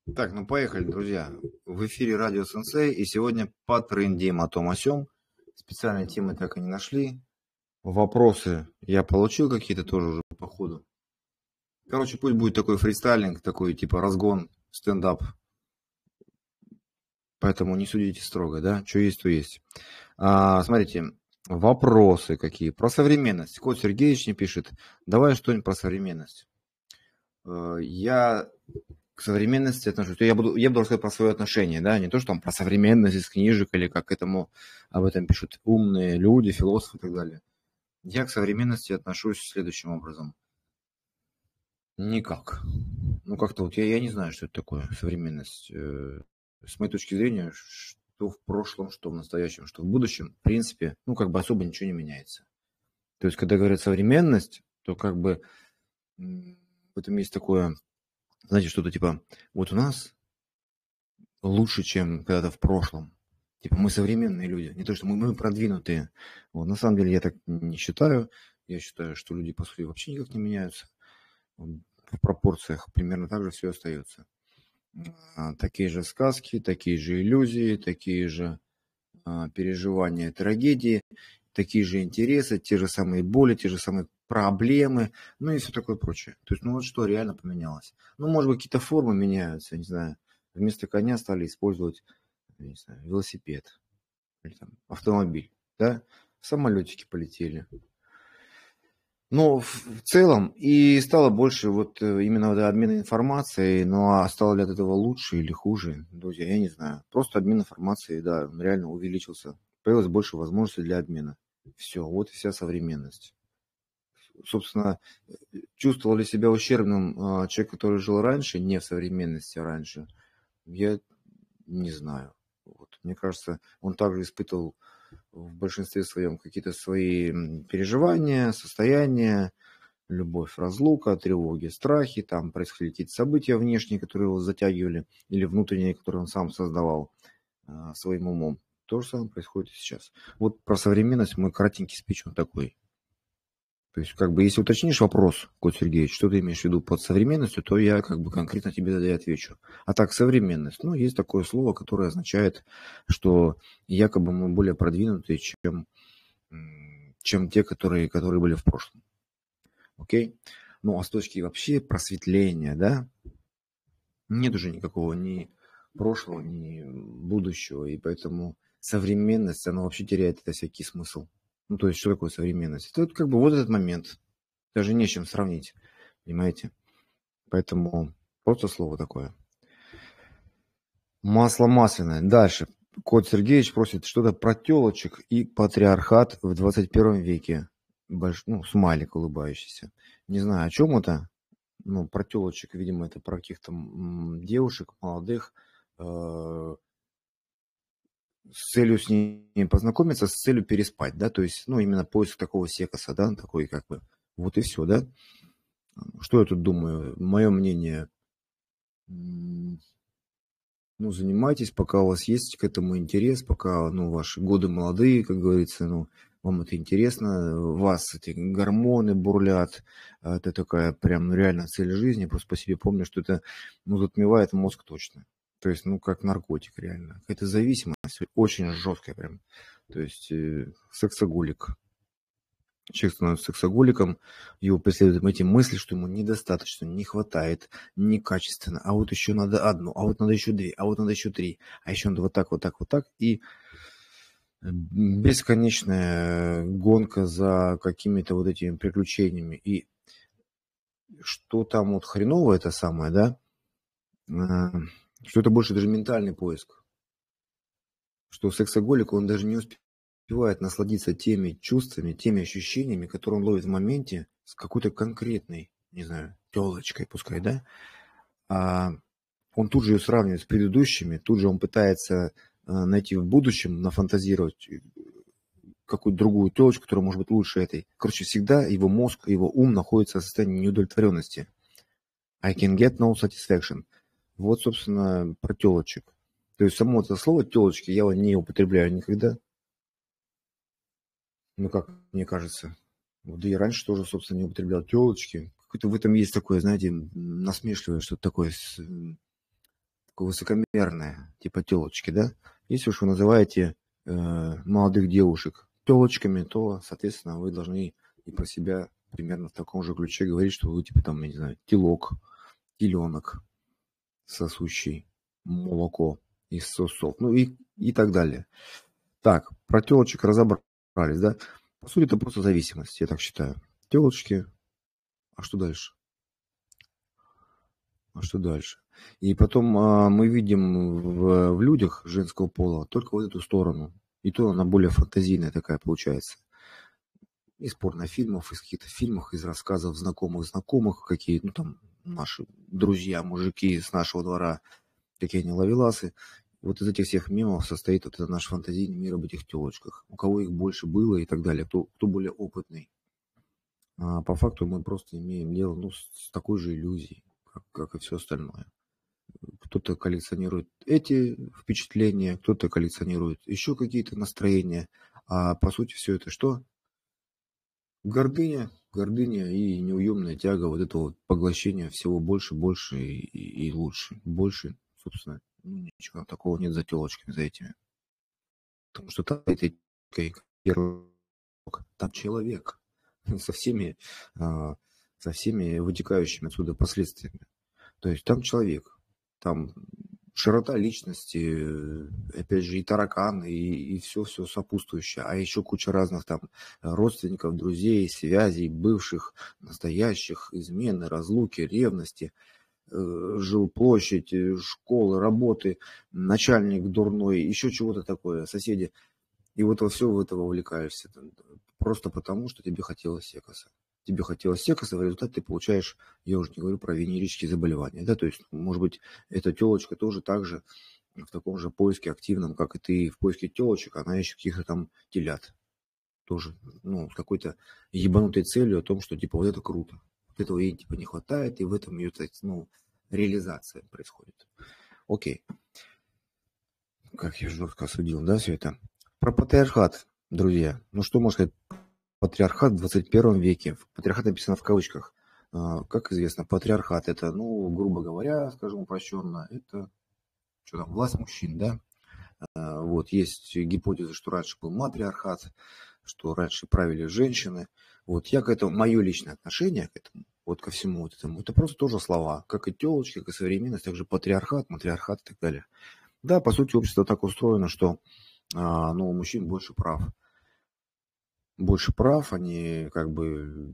Так, ну поехали, друзья. В эфире Радио Сенсей, и сегодня потрындим о том о сём. Специальной темы так и не нашли. Вопросы я получил какие-то тоже уже по ходу. Короче, пусть будет такой фристайлинг, такой типа разгон, стендап. Поэтому не судите строго, да? Что есть, то есть. Смотрите, вопросы какие. Про современность. Кот Сергеевич мне пишет, давай что-нибудь про современность. Я к современности отношусь. Я буду рассказывать про свое отношение, да, не то, что там про современность из книжек или как к этому об этом пишут умные люди, философы и так далее. Я к современности отношусь следующим образом. Никак. Ну, как-то вот я не знаю, что это такое современность. С моей точки зрения, что в прошлом, что в настоящем, что в будущем, в принципе, ну, как бы особо ничего не меняется. То есть, когда говорят современность, то как бы в этом есть такое, знаете, что-то типа, вот у нас лучше, чем когда-то в прошлом. Типа мы современные люди, не то, что мы продвинутые. Вот, на самом деле я так не считаю. Я считаю, что люди, по сути, вообще никак не меняются. В пропорциях примерно так же все остается. Такие же сказки, такие же иллюзии, такие же переживания, трагедии, такие же интересы, те же самые боли, те же самые проблемы, ну и все такое прочее. То есть, ну вот что реально поменялось. Ну, может быть, какие-то формы меняются, не знаю. Вместо коня стали использовать, не знаю, велосипед или там автомобиль, да? Самолетики полетели. Но в целом и стало больше вот именно вот обмена информацией, ну а стало ли от этого лучше или хуже, друзья, я не знаю. Просто обмен информацией, да, реально увеличился. Появилось больше возможностей для обмена. Все, вот и вся современность. Собственно, чувствовал ли себя ущербным человек, который жил раньше, не в современности, а раньше, я не знаю. Вот. Мне кажется, он также испытывал в большинстве своем какие-то свои переживания, состояния, любовь, разлука, тревоги, страхи, там происходили какие-то события внешние, которые его затягивали, или внутренние, которые он сам создавал своим умом. То же самое происходит и сейчас. Вот про современность мой кратенький спич он такой. То есть, как бы, если уточнишь вопрос, Кот Сергеевич, что ты имеешь в виду под современностью, то я как бы конкретно тебе тогда и отвечу. А так, современность, ну, есть такое слово, которое означает, что якобы мы более продвинутые, чем те, которые были в прошлом. Окей? Ну, а с точки вообще просветления, да, нет уже никакого ни прошлого, ни будущего, и поэтому современность, она вообще теряет это всякий смысл. Ну, то есть, что такое современность? Это вот как бы вот этот момент. Даже не с чем сравнить, понимаете? Поэтому просто слово такое. Масло масляное. Дальше. Кот Сергеевич просит что-то про телочек и патриархат в 21 веке. Ну, смайлик улыбающийся. Не знаю, о чем это. Ну, про телочек, видимо, это про каких-то девушек молодых, с целью с ними познакомиться, с целью переспать, да, то есть, ну, именно поиск такого секса, да, такой как бы, вот и все, да. Что я тут думаю? Мое мнение, ну, занимайтесь, пока у вас есть к этому интерес, пока, ну, ваши годы молодые, как говорится, ну, вам это интересно, у вас эти гормоны бурлят, это такая прям реально цель жизни, просто по себе помню, что это, ну, затмевает мозг точно. То есть, ну, как наркотик реально. Какая-то зависимость очень жесткая прям. То есть, сексоголик. Человек становится сексоголиком, его преследуют эти мысли, что ему недостаточно, не хватает, некачественно, а вот еще надо одну, а вот надо еще две, а вот надо еще три, а еще надо вот так, вот так, вот так. И бесконечная гонка за какими-то вот этими приключениями. И что там вот хреново это самое, да, что это больше даже ментальный поиск. Что сексоголик, он даже не успевает насладиться теми чувствами, теми ощущениями, которые он ловит в моменте с какой-то конкретной, не знаю, телочкой пускай, да, а он тут же ее сравнивает с предыдущими, тут же он пытается найти в будущем, нафантазировать какую-то другую телочку, которая может быть лучше этой. Короче, всегда его мозг, его ум находится в состоянии неудовлетворенности. I can get no satisfaction. Вот, собственно, про телочек. То есть само это слово телочки я его не употребляю никогда. Ну, как мне кажется. Вот, да и раньше тоже, собственно, не употреблял телочки. Какое-то в этом есть такое, знаете, насмешливое что-то такое высокомерное, типа телочки, да? Если уж вы называете молодых девушек телочками, то, соответственно, вы должны и про себя примерно в таком же ключе говорить, что вы, типа, там, я не знаю, телок, теленок, сосущий молоко из сосов, ну и так далее. Так, про телочек разобрались, да? По сути, это просто зависимость, я так считаю. Телочки, а что дальше? А что дальше? И потом мы видим в людях женского пола только вот эту сторону. И то она более фантазийная такая получается. Из порнофильмов, из каких-то фильмов, из рассказов знакомых, какие, ну там, наши друзья, мужики с нашего двора, какие они ловеласы. Вот из этих всех мемов состоит вот этот наш фантазийный мир об этих телочках. У кого их больше было и так далее, кто более опытный. А по факту мы просто имеем дело, ну, с такой же иллюзией, как и все остальное. Кто-то коллекционирует эти впечатления, кто-то коллекционирует еще какие-то настроения. А по сути все это что? Гордыня и неуемная тяга вот этого вот поглощения всего больше и лучше. Больше, собственно, ну, ничего такого нет за телочками, за этими. Потому что там там человек со всеми, со всеми вытекающими отсюда последствиями. То есть там человек, там широта личности, опять же, и тараканы, и все сопутствующее, а еще куча разных там родственников, друзей, связей, бывших, настоящих, измены, разлуки, ревности, жилплощадь, школы, работы, начальник дурной, еще чего-то такое, соседи. И вот во все в это вовлекаешься. Просто потому, что тебе хотелось секса. Тебе хотелось секса, в результате ты получаешь, я уже не говорю про венерические заболевания. Да? То есть, может быть, эта телочка тоже так же в таком же поиске активном, как и ты в поиске телочек, она ищет каких-то там телят. Тоже, ну, с какой-то ебанутой целью о том, что, типа, вот это круто. Вот этого ей, типа, не хватает, и в этом ее, ну, реализация происходит. Окей. Как я жестко осудил, да, все это? Про патриархат, друзья. Ну, что можно сказать? Патриархат в 21 веке. Патриархат написано в кавычках. Как известно, патриархат это, ну, грубо говоря, скажем упрощенно, это что там, власть мужчин, да? Вот, есть гипотеза, что раньше был матриархат, что раньше правили женщины. Вот, я к этому, мое личное отношение к этому, вот ко всему вот этому, это просто тоже слова, как и телочки, как и современность, также патриархат, матриархат и так далее. Да, по сути, общество так устроено, что ну, у мужчин больше прав. Больше прав, они как бы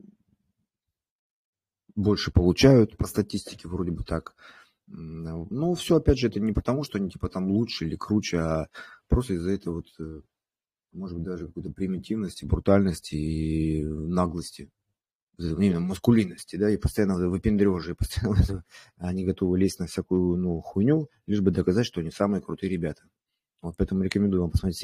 больше получают по статистике, вроде бы так. Ну, все, опять же, это не потому, что они типа там лучше или круче, а просто из-за этого вот, может быть, даже какой-то примитивности, брутальности и наглости, именно маскулинности, да, и постоянно выпендрежи, и постоянно они готовы лезть на всякую, ну, хуйню, лишь бы доказать, что они самые крутые ребята. Вот поэтому рекомендую вам посмотреть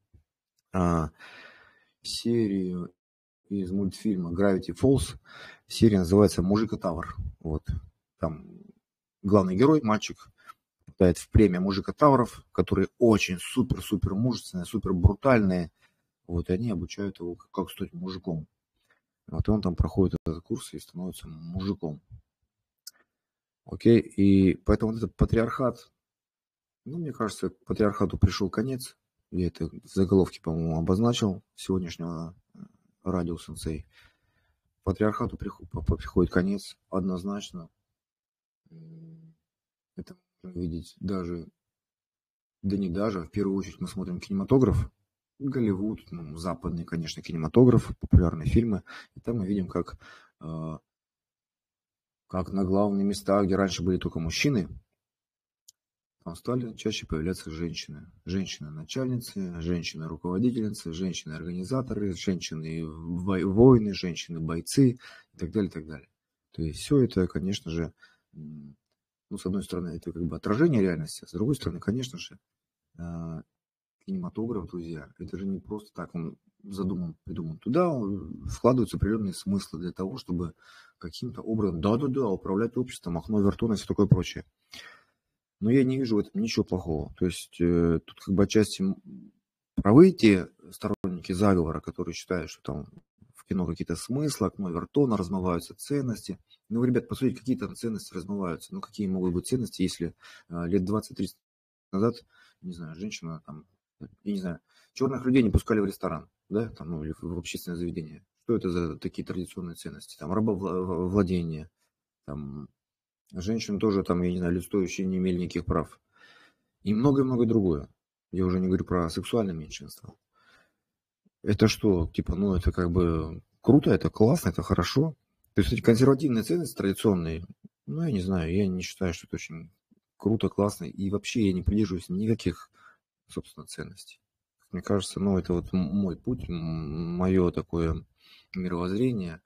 серию из мультфильма Gravity Falls. Серия называется «Мужика Тавр». Вот. Там главный герой, мальчик, попадает в племя мужика Тавров, которые очень супер-супер мужественные, супер брутальные. Вот, и они обучают его, как стать мужиком. Вот, и он там проходит этот курс и становится мужиком. Окей, и поэтому вот этот патриархат, ну, мне кажется, к патриархату пришел конец. Я это в заголовке, по-моему, обозначил сегодняшнего радио Сенсей. Патриархату приходит конец однозначно. Это можно видеть даже, да не даже, в первую очередь мы смотрим кинематограф, Голливуд, ну, западный, конечно, кинематограф, популярные фильмы, и там мы видим, как на главные места, где раньше были только мужчины, там стали чаще появляться женщины. Женщины-начальницы, женщины-руководительницы, женщины-организаторы, женщины-воины, женщины-бойцы и так далее, и так далее. То есть все это, конечно же, ну, с одной стороны, это как бы отражение реальности, а с другой стороны, конечно же, кинематограф, друзья, это же не просто так, он придуман. Туда вкладываются определенные смыслы для того, чтобы каким-то образом, управлять обществом, окно Вертона и все такое прочее. Но я не вижу в этом ничего плохого. То есть тут как бы отчасти правы те сторонники заговора, которые считают, что там в кино какие-то смыслы, окно Вертона, размываются ценности. Ну, ребят, посмотрите, какие там ценности размываются. Ну, какие могут быть ценности, если лет 20-30 назад, не знаю, женщина там, я не знаю, черных людей не пускали в ресторан, да, там, ну, или в общественное заведение. Что это за такие традиционные ценности? Там рабовладение, там женщины тоже, там, я не знаю, людстоящие не имели никаких прав. И многое-многое другое. Я уже не говорю про сексуальное меньшинство. Это что, типа, ну, это как бы круто, это классно, это хорошо. То есть эти консервативные ценности традиционные, ну, я не знаю, я не считаю, что это очень круто, классно. И вообще я не придерживаюсь никаких, собственно, ценностей. Мне кажется, ну, это вот мой путь, мое такое мировоззрение.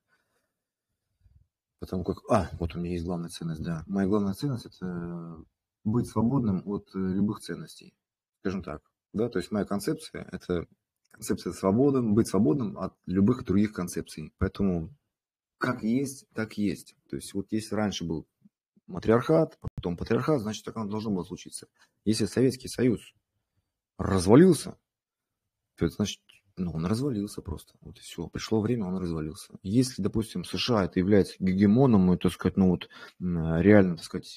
Потому как, вот у меня есть главная ценность, да. Моя главная ценность – это быть свободным от любых ценностей, скажем так. Да, то есть моя концепция – это концепция свободы, быть свободным от любых других концепций. Поэтому как есть, так есть. То есть вот если раньше был матриархат, потом патриархат, значит, так оно должно было случиться. Если Советский Союз развалился, то это значит, ну, он развалился просто. Вот и все. Пришло время, он развалился. Если, допустим, США это является гегемоном, и, так сказать, ну вот реально, так сказать,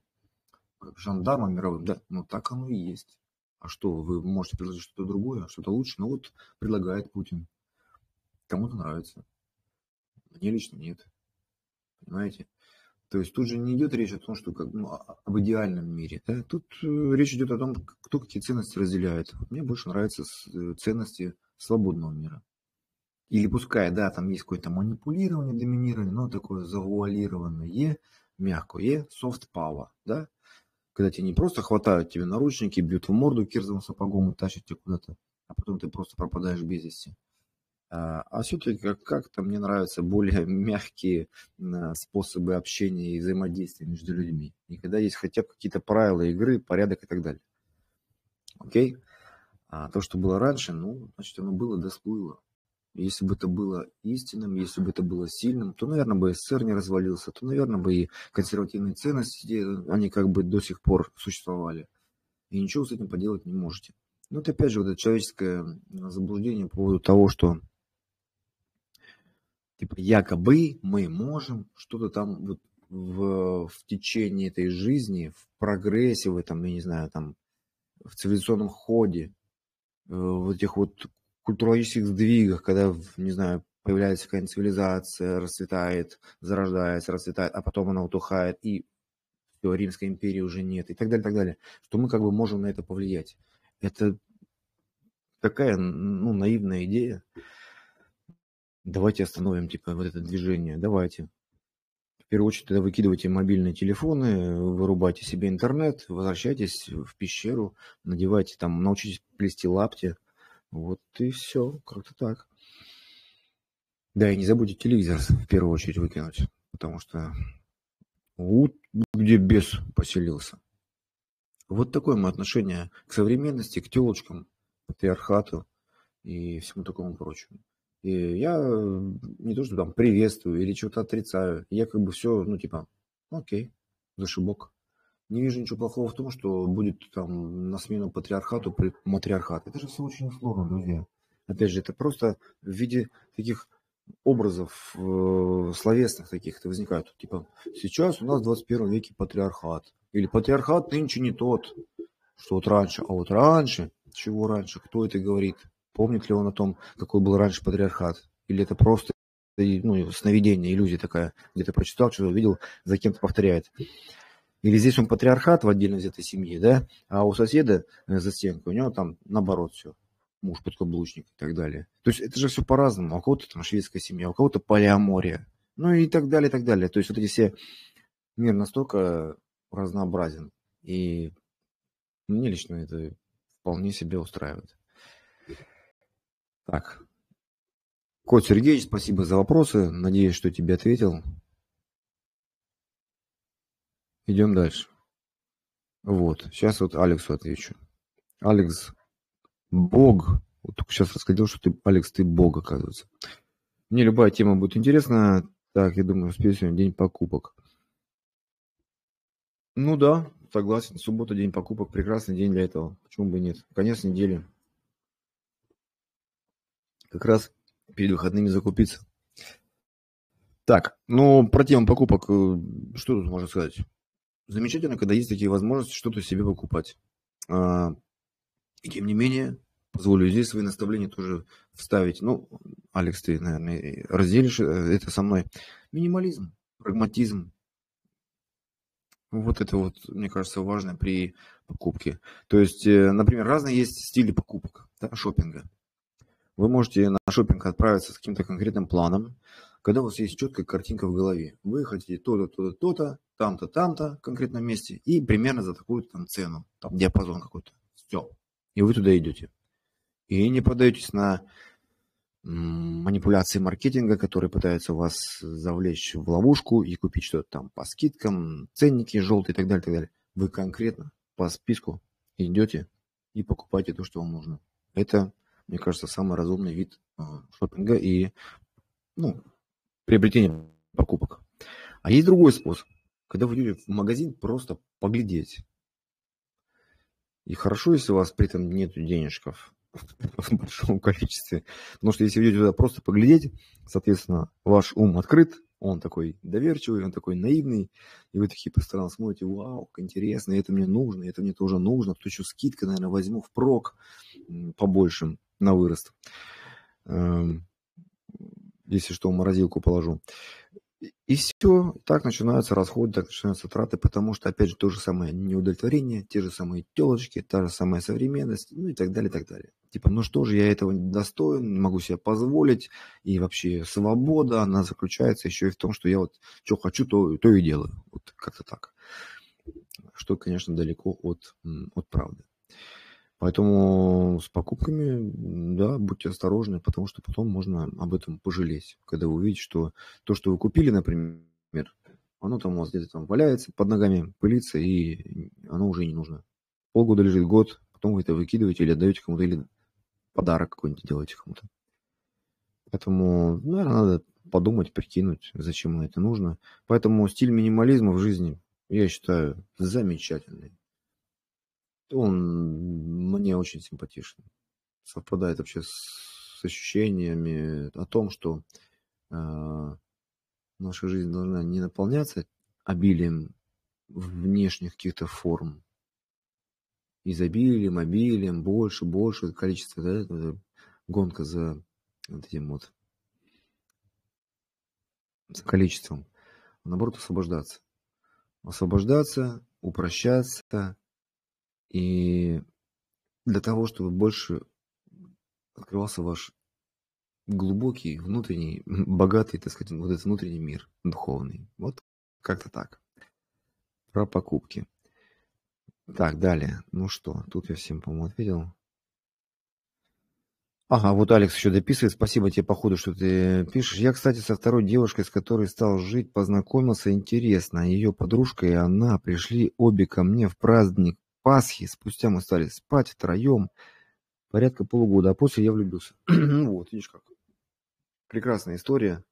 как жандармом мировым, да, ну так оно и есть. А что, вы можете предложить что-то другое, что-то лучше? Ну вот предлагает Путин. Кому-то нравится. Мне лично нет. Понимаете? То есть тут же не идет речь о том, что об идеальном мире. Да? Тут речь идет о том, кто какие ценности разделяет. Мне больше нравятся ценности свободного мира. Или пускай, да, там есть какое-то манипулирование, доминирование, но такое завуалированное, мягкое, soft power, да? Когда тебе не просто хватают тебе наручники, бьют в морду кирзовым сапогом и тащат тебя куда-то, а потом ты просто пропадаешь без вести. А все-таки как-то мне нравятся более мягкие способы общения и взаимодействия между людьми. И когда есть хотя бы какие-то правила игры, порядок и так далее. Окей? А то, что было раньше, ну, значит, оно было, да всплыло. Если бы это было истинным, если бы это было сильным, то, наверное, бы СССР не развалился, то, наверное, бы и консервативные ценности, они как бы до сих пор существовали. И ничего с этим поделать не можете. Но это, опять же, вот это человеческое заблуждение по поводу того, что типа якобы мы можем что-то там вот в течение этой жизни, в прогрессе, в этом, я не знаю, там, в цивилизационном ходе, в этих вот культурологических сдвигах, когда, не знаю, появляется какая-нибудь цивилизация, расцветает, зарождается, расцветает, а потом она утухает, и все, Римской империи уже нет, и так далее, что мы как бы можем на это повлиять. Это такая, ну, наивная идея. Давайте остановим, типа, вот это движение, давайте. В первую очередь, тогда выкидывайте мобильные телефоны, вырубайте себе интернет, возвращайтесь в пещеру, надевайте там, научитесь плести лапти. Вот и все, как-то так. Да, и не забудьте телевизор в первую очередь выкинуть, потому что вот где бес поселился. Вот такое мое отношение к современности, к телочкам, патриархату и всему такому прочему. И я не то, что там приветствую или что-то отрицаю. Я как бы все, ну типа, окей, зашибок. Не вижу ничего плохого в том, что будет там на смену патриархату матриархат. Это же все очень сложно, друзья. Опять же, это просто в виде таких образов словесных таких возникают. Типа, сейчас у нас в 21 веке патриархат. Или патриархат нынче не тот, что вот раньше. А вот раньше, чего раньше, кто это говорит? Помнит ли он о том, какой был раньше патриархат? Или это просто сновидение, иллюзия такая, где-то прочитал, что-то увидел, за кем-то повторяет. Или здесь он патриархат в отдельно взятой семье, да, а у соседа за стенкой у него там наоборот все. Муж подкаблучник и так далее. То есть это же все по-разному. У кого-то там шведская семья, у кого-то полиамория. Ну и так далее, и так далее. То есть вот эти все... Мир настолько разнообразен. И мне лично это вполне себе устраивает. Так. Кот Сергеевич, спасибо за вопросы. Надеюсь, что тебе ответил. Идем дальше. Вот. Сейчас вот Алексу отвечу. Алекс, Бог. Вот только сейчас рассказал, что ты, Алекс, ты Бог, оказывается. Мне любая тема будет интересна. Так, я думаю, успею сегодня день покупок. Ну да, согласен. Суббота, день покупок. Прекрасный день для этого. Почему бы и нет? Конец недели. Как раз перед выходными закупиться. Так, ну, про тему покупок, что тут можно сказать? Замечательно, когда есть такие возможности что-то себе покупать. А, И тем не менее, позволю здесь свои наставления тоже вставить. Ну, Алекс, ты, наверное, разделишь это со мной. Минимализм, прагматизм. Вот это вот, мне кажется, важно при покупке. То есть, например, разные есть стили покупок, да, шопинга. Вы можете на шопинг отправиться с каким-то конкретным планом, когда у вас есть четкая картинка в голове. Вы хотите то-то, то-то, то-то, там-то, там-то в конкретном месте и примерно за такую-то там цену, там диапазон какой-то. Все. И вы туда идете. И не поддаетесь на манипуляции маркетинга, которые пытаются вас завлечь в ловушку и купить что-то там по скидкам, ценники желтые и так далее, так далее. Вы конкретно по списку идете и покупаете то, что вам нужно. Это, мне кажется, самый разумный вид шопинга и приобретения покупок. А есть другой способ, когда вы идете в магазин просто поглядеть. И хорошо, если у вас при этом нет денежков в большом количестве. Потому что если вы идете туда просто поглядеть, соответственно, ваш ум открыт, он такой доверчивый, он такой наивный, и вы такие по сторонам смотрите, вау, как интересно, это мне нужно, это мне тоже нужно, тут еще скидка, наверное, возьму впрок побольше на вырост. Если что, в морозилку положу. И все, так начинаются расходы, так начинаются траты, потому что, опять же, то же самое неудовлетворение, те же самые телочки, та же самая современность, ну и так далее, и так далее. Типа, ну что же, я этого достоин, не могу себе позволить, и вообще свобода, она заключается еще и в том, что я вот что хочу, то и делаю. Вот как-то так. Что, конечно, далеко от правды. Поэтому с покупками, да, будьте осторожны, потому что потом можно об этом пожалеть, когда вы увидите, что то, что вы купили, например, оно там у вас где-то там валяется под ногами, пылится, и оно уже не нужно. Полгода лежит, год, потом вы это выкидываете или отдаете кому-то, или подарок какой-нибудь делаете кому-то. Поэтому, наверное, надо подумать, прикинуть, зачем это нужно. Поэтому стиль минимализма в жизни, я считаю, замечательный. Он мне очень симпатичен. Совпадает вообще с ощущениями о том, что наша жизнь должна не наполняться обилием внешних каких-то форм, изобилием, обилием, больше количество, да, это гонка за вот этим вот, за количеством, а наоборот освобождаться. Освобождаться, упрощаться, и для того, чтобы больше открывался ваш глубокий, внутренний, богатый, так сказать, вот этот внутренний мир духовный. Вот как-то так. Про покупки. Так, далее. Ну что, тут я всем, по-моему, ответил. Ага, вот Алекс еще дописывает. Спасибо тебе, походу, что ты пишешь. Я, кстати, со второй девушкой, с которой стал жить, познакомился. Интересно. Ее подружка и она пришли обе ко мне в праздник Пасхи. Спустя мы стали спать втроем порядка полугода, а после я влюбился. Вот, видишь как. Прекрасная история.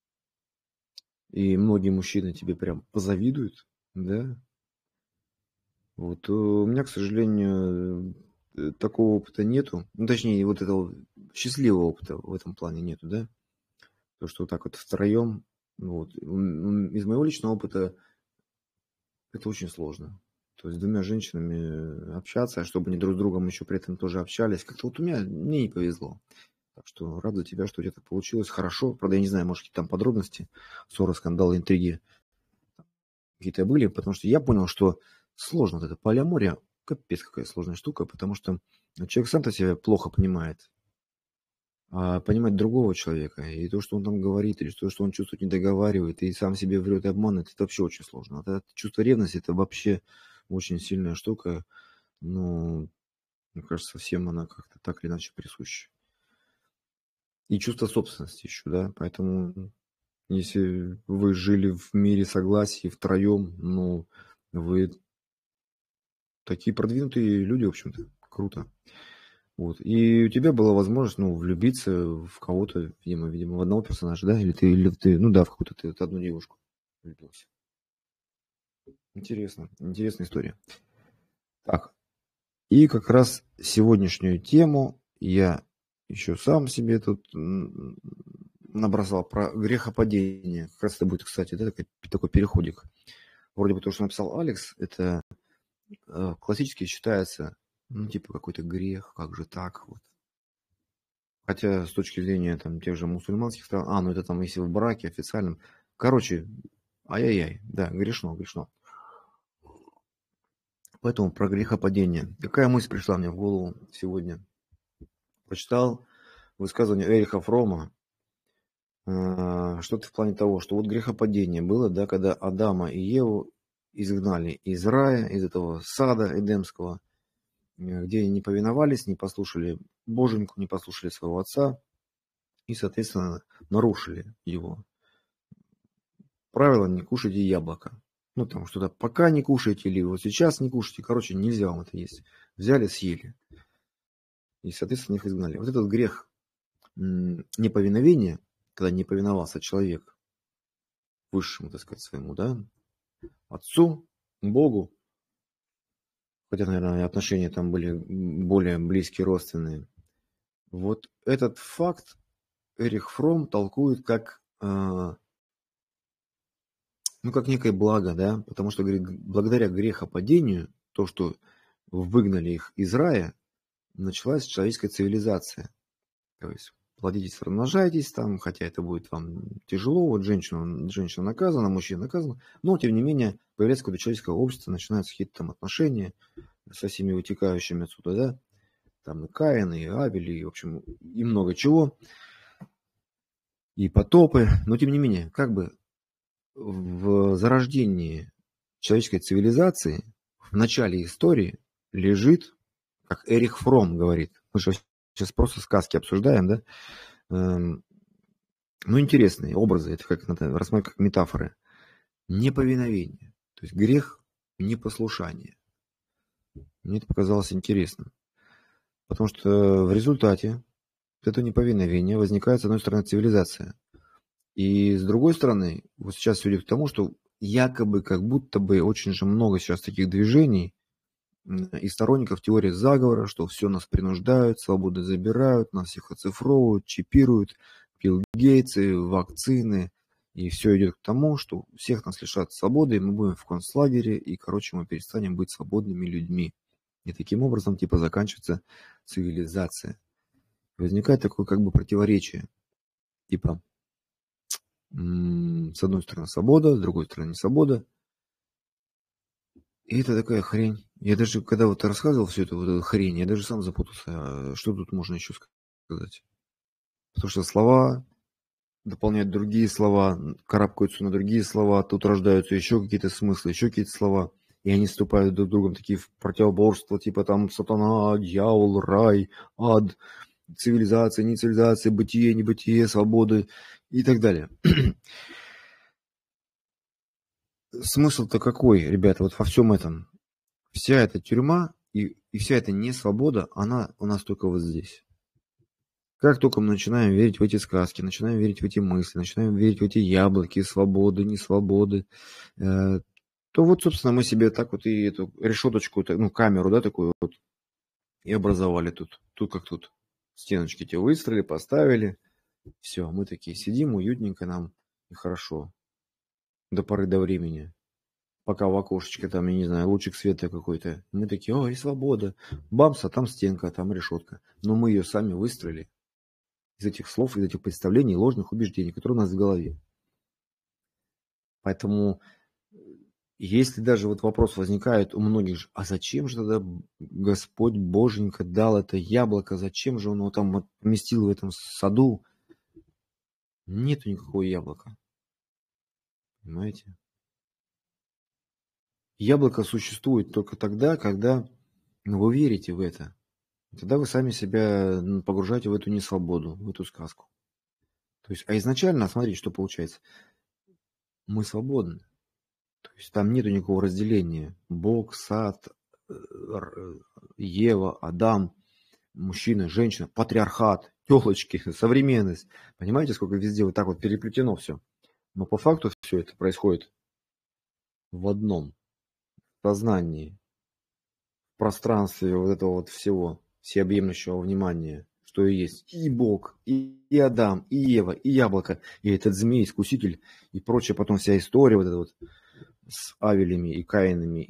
И многие мужчины тебе прям позавидуют, да? Вот у меня, к сожалению, такого опыта нету. Ну, точнее, вот этого счастливого опыта в этом плане нету, да? То, что вот так вот втроем, вот. Из моего личного опыта это очень сложно. То есть с двумя женщинами общаться, чтобы они друг с другом еще при этом тоже общались. Как-то вот мне не повезло. Так что рад за тебя, что у тебя так получилось. Хорошо. Правда, я не знаю, может, какие там подробности, ссоры, скандалы, интриги какие-то были, потому что я понял, что сложно вот это полиамория, капец какая сложная штука, потому что человек сам-то себя плохо понимает, а понимать другого человека, и то, что он там говорит, или то, что он чувствует, не договаривает, и сам себе врет и обманывает, это вообще очень сложно. Это чувство ревности, это вообще очень сильная штука, но, мне кажется, всем она как-то так или иначе присуща. И чувство собственности еще, да, поэтому если вы жили в мире согласия втроем, ну, вы такие продвинутые люди, в общем-то. Круто. Вот. И у тебя была возможность, ну, влюбиться в кого-то, видимо, в одного персонажа, да? Или ты, ну да, в какую-то ты вот одну девушку влюбился. Интересно. Интересная история. Так. И как раз сегодняшнюю тему я еще сам себе тут набросал про грехопадение. Как раз это будет, кстати, да, такой переходик. Вроде бы то, что написал Алекс, это классически считается, ну, типа какой-то грех, как же так вот. Хотя с точки зрения там тех же мусульманских стран, ну это там если в браке официальном. Короче, ай-яй-яй, да, грешно, грешно. Поэтому про грехопадение. Какая мысль пришла мне в голову сегодня? Прочитал высказывание Эриха Фрома, что-то в плане того, что вот грехопадение было, да, когда Адама и Еву изгнали из рая, из этого сада эдемского, где они не повиновались, не послушали Боженьку, не послушали своего отца и, соответственно, нарушили его. Правило: не кушайте яблоко. Ну, там что-то пока не кушайте, или вот сейчас не кушайте. Короче, нельзя вам это есть. Взяли, съели. И, соответственно, их изгнали. Вот этот грех неповиновения, когда не повиновался человек высшему, так сказать, своему, да, отцу, Богу, хотя, наверное, отношения там были более близкие, родственные. Вот этот факт Эрих Фром толкует как, как некое благо, да, потому что, говорит, благодаря грехопадению, то, что выгнали их из рая, началась человеческая цивилизация. То есть плодитесь, размножайтесь там, хотя это будет вам тяжело, вот женщина наказана, мужчина наказан, но тем не менее появляется какое-то человеческое общество, начинаются какие-то там отношения со всеми вытекающими отсюда, да, там и Каин, и Авель, и, в общем, и много чего, и потопы, но тем не менее, как бы в зарождении человеческой цивилизации в начале истории лежит, как Эрих Фром говорит, мы же сейчас просто сказки обсуждаем, да, интересные образы, это как рассматривать как метафоры. Неповиновение, то есть грех непослушания. Мне это показалось интересным, потому что в результате этого неповиновения возникает, с одной стороны, цивилизация, и с другой стороны, вот сейчас все идет к тому, что якобы, как будто бы очень же много сейчас таких движений и сторонников теории заговора, что все нас принуждают, свободы забирают, нас всех оцифровывают, чипируют, Билл Гейтсы, вакцины, и все идет к тому, что всех нас лишат свободы, и мы будем в концлагере, и, короче, мы перестанем быть свободными людьми. И таким образом, типа, заканчивается цивилизация. Возникает такое как бы противоречие. Типа, с одной стороны свобода, с другой стороны не свобода. И это такая хрень. Я даже, когда вот рассказывал всю эту хрень, я даже сам запутался, что тут можно еще сказать. Потому что слова дополняют другие слова, карабкаются на другие слова, тут рождаются еще какие-то смыслы, еще какие-то слова, и они вступают друг с другом такие в противоборство, типа там сатана, дьявол, рай, ад, цивилизация, не цивилизация, бытие, небытие, свободы и так далее. Смысл-то какой, ребята, вот во всем этом? Вся эта тюрьма и вся эта несвобода, она у нас только вот здесь. Как только мы начинаем верить в эти сказки, начинаем верить в эти мысли, начинаем верить в эти яблоки, свободы, несвободы, то вот, собственно, мы себе так вот и эту решеточку, камеру, да, такую вот, и образовали тут. Тут как тут. Стеночки те выстроили, поставили. Все, мы такие сидим, уютненько нам и хорошо. До поры до времени. Пока в окошечке там, я не знаю, лучик света какой-то. Мы такие, ой, свобода. Бамс, а там стенка, там решетка. Но мы ее сами выстроили. Из этих слов, из этих представлений, ложных убеждений, которые у нас в голове. Поэтому, если даже вот вопрос возникает у многих, а зачем же тогда Господь Боженька дал это яблоко, зачем же он его там поместил в этом саду? Нету никакого яблока. Понимаете? Яблоко существует только тогда, когда вы верите в это. Тогда вы сами себя погружаете в эту несвободу, в эту сказку. То есть, а изначально, смотрите, что получается. Мы свободны. То есть там нету никакого разделения. Бог, сад, Ева, Адам, мужчина, женщина, патриархат, телочки, современность. Понимаете, сколько везде вот так вот переплетено все. Но по факту все это происходит в одном сознании, в пространстве вот этого вот всего, всеобъемлющего внимания. что и есть и Бог, и Адам, и Ева, и яблоко, и этот змей, искуситель, и прочее, потом вся история вот эта вот с Авелями и Каинами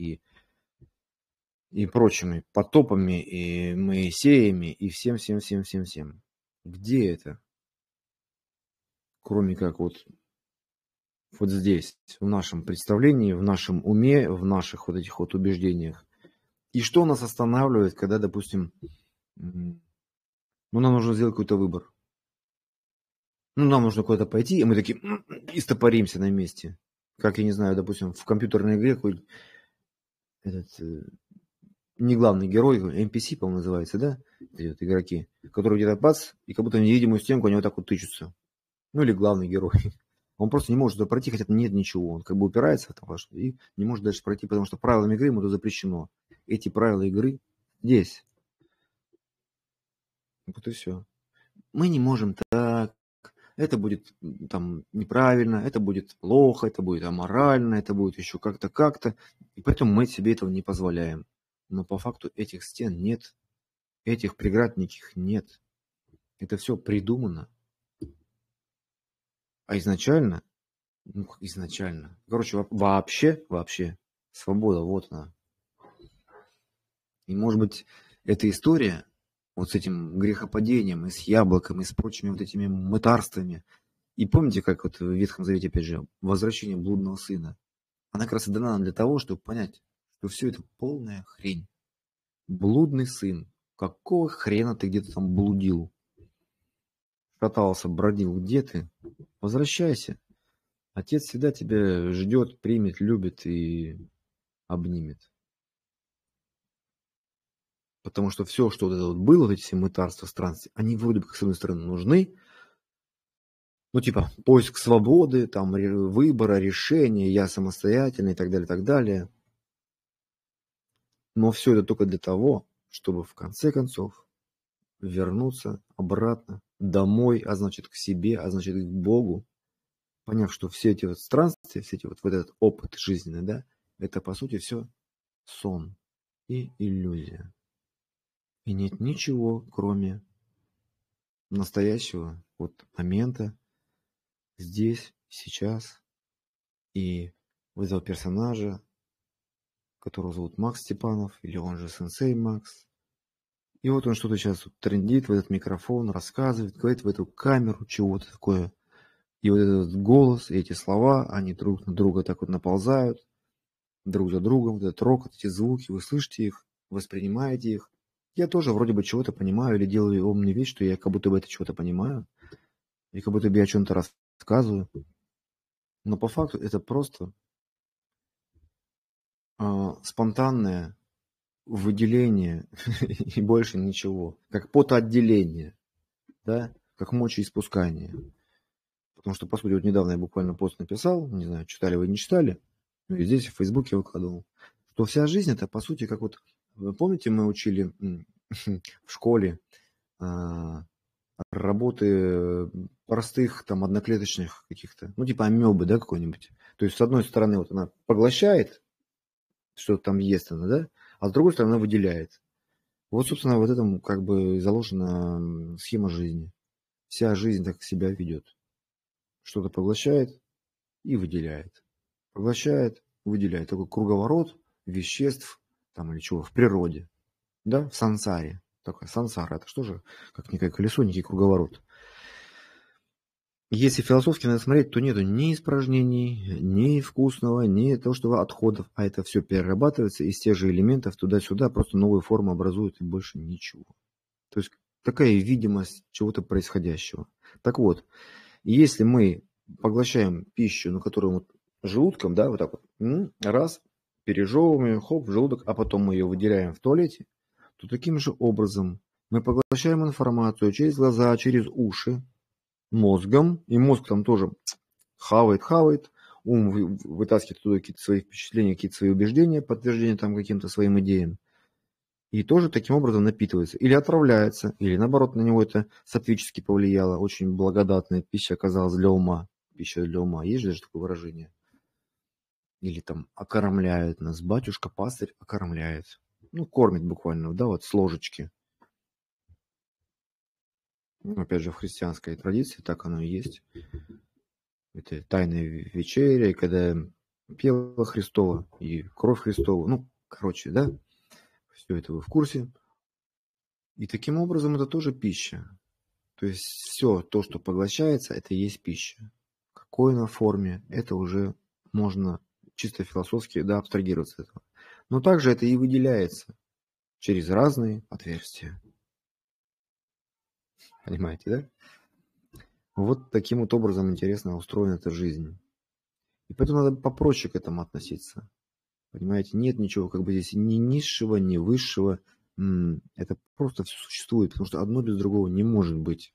и прочими потопами, и Моисеями, и всем. Где это? Кроме как вот здесь, в нашем представлении, в нашем уме, в наших вот этих вот убеждениях. И что нас останавливает, когда, допустим, нам нужно сделать какой-то выбор. Нам нужно куда-то пойти, и мы такие и стопоримся на месте. Как, я не знаю, допустим, в компьютерной игре какой-то не главный герой, NPC, по-моему, называется, да? Эти вот игроки, которые где-то бац, и как будто невидимую стенку они вот так вот тычутся. Или главный герой. Он просто не может туда пройти, хотя нет ничего. Он как бы упирается в это во что и не может дальше пройти, потому что правилами игры ему это запрещено. Эти правила игры здесь. Вот и все. Мы не можем так. Это будет там неправильно, это будет плохо, это будет аморально, это будет еще как-то. И поэтому мы себе этого не позволяем. Но по факту этих стен нет. Этих преград никаких нет. Это все придумано. А изначально, короче, вообще, свобода, вот она. И может быть, эта история вот с этим грехопадением, и с яблоком, и с прочими вот этими мытарствами. И помните, как вот в Ветхом Завете, опять же, возвращение блудного сына. Она как раз и дана нам для того, чтобы понять, что все это полная хрень. Блудный сын. Какого хрена ты где-то там блудил? Катался, бродил, где ты? Возвращайся. Отец всегда тебя ждет, примет, любит и обнимет. Потому что все, что вот это вот было, вот эти все мытарства, странствия, они вроде бы, с одной стороны, нужны. Типа, поиск свободы, там, выбора, решения, я самостоятельный и так далее, так далее. Но все это только для того, чтобы в конце концов вернуться обратно домой, а значит к себе, а значит к Богу, поняв, что все эти вот странствия, все эти вот этот опыт жизненный, да, это по сути все сон и иллюзия. И нет ничего, кроме настоящего вот момента, здесь, сейчас, и у этого персонажа, которого зовут Макс Степанов, или он же Сенсей Макс. И вот он что-то сейчас трендит в этот микрофон, рассказывает, говорит в эту камеру чего-то такое. И вот этот голос, и эти слова, они друг на друга так вот наползают, друг за другом, вот этот рокот, эти звуки, вы слышите их, воспринимаете их. Я тоже вроде бы чего-то понимаю или делаю умный вид, что я как будто бы это чего-то понимаю, и как будто бы я о чем-то рассказываю. Но по факту это просто спонтанное выделение и больше ничего. Как потоотделение, да, как мочеиспускание. Потому что, по сути, вот недавно я буквально пост написал, не знаю, читали вы, не читали, и здесь в Фейсбуке выкладывал, что вся жизнь это, по сути, как вот, вы помните, мы учили в школе работы простых там одноклеточных каких-то, типа амебы, да, какой-нибудь. То есть, с одной стороны, вот она поглощает, что там ест она, да, а с другой стороны, она выделяет. Вот, собственно, вот этом как бы заложена схема жизни. Вся жизнь так себя ведет. Что-то поглощает и выделяет. Поглощает, выделяет. Такой круговорот веществ там или чего в природе. Да, в сансаре. Такое сансара. Это что же, как некое колесо, некий круговорот. Если философски надо смотреть, то нету ни испражнений, ни вкусного, ни того, что отходов, а это все перерабатывается из тех же элементов туда-сюда, просто новые формы образуют и больше ничего. То есть такая видимость чего-то происходящего. Так вот, если мы поглощаем пищу, которую вот желудком, да, вот так вот, раз, пережевываем ее, хоп, в желудок, а потом мы ее выделяем в туалете, то таким же образом мы поглощаем информацию через глаза, через уши, мозгом, и мозг там тоже хавает, ум вытаскивает оттуда какие-то свои впечатления, какие-то свои убеждения, подтверждение там каким-то своим идеям, и тоже таким образом напитывается, или отравляется, или наоборот на него это сатвически повлияло, очень благодатная пища оказалась для ума, пища для ума, есть же даже такое выражение, или там окормляет нас, батюшка-пастырь окормляет, кормит буквально, да, вот с ложечки. Ну, опять же, в христианской традиции так оно и есть. Это тайная вечеря, и когда тело Христово и кровь Христова. Ну, короче, да, все это вы в курсе. И таким образом это тоже пища. То есть все то, что поглощается, это и есть пища. В какой она форме, это уже можно чисто философски, да, абстрагироваться от этого. Но также это и выделяется через разные отверстия. Понимаете, да? Вот таким вот образом интересно устроена эта жизнь. И поэтому надо попроще к этому относиться. Понимаете, нет ничего как бы здесь ни низшего, ни высшего. Это просто все существует, потому что одно без другого не может быть.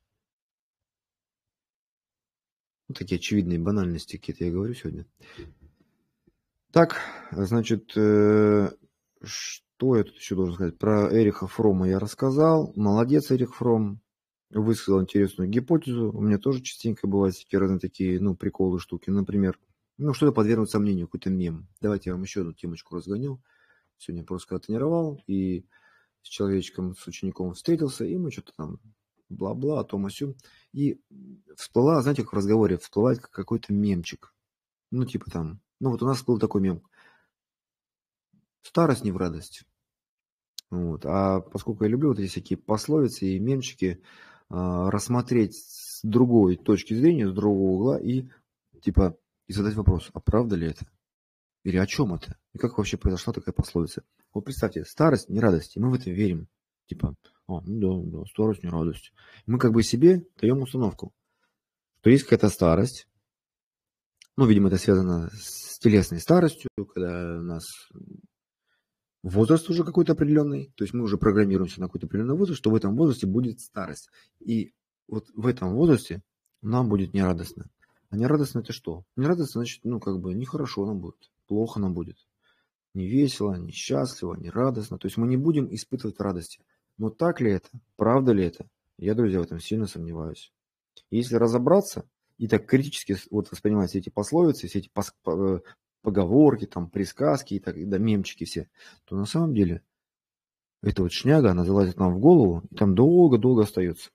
Вот такие очевидные банальности какие-то я говорю сегодня. Так, значит, что я тут еще должен сказать? Про Эриха Фрома я рассказал. Молодец, Эрих Фром. Высказал интересную гипотезу. У меня тоже частенько бывают всякие разные такие, приколы, штуки. Например, что-то подвергнуть сомнению, какой-то мем. Давайте я вам еще одну темочку разгоню. Сегодня я просто тренировал, и с человечком, с учеником встретился, и мы что-то там бла-бла, о том, о сём. И всплыла, знаете, как в разговоре всплывает какой-то мемчик. Типа там, вот у нас был такой мем. Старость не в радость. Вот. А поскольку я люблю вот эти всякие пословицы и мемчики, рассмотреть с другой точки зрения, с другого угла и задать вопрос, а правда ли это? Или о чем это? И как вообще произошла такая пословица? Вот представьте, старость не радость, и мы в это верим. Да, старость не радость. Мы как бы себе даем установку, что есть какая-то старость. Видимо, это связано с телесной старостью, когда у нас возраст уже какой-то определенный, то есть мы уже программируемся на какой-то определенный возраст, что в этом возрасте будет старость. И вот в этом возрасте нам будет нерадостно. А нерадостно это что? Нерадостно, значит, нехорошо нам будет, плохо нам будет. Не весело, не счастливо, не радостно. То есть мы не будем испытывать радости. Но так ли это? Правда ли это? Я, друзья, в этом сильно сомневаюсь. Если разобраться и так критически воспринимать все эти пословицы, все эти поговорки, там, присказки и так, да, мемчики все, то на самом деле эта шняга, она залазит нам в голову и там долго-долго остается.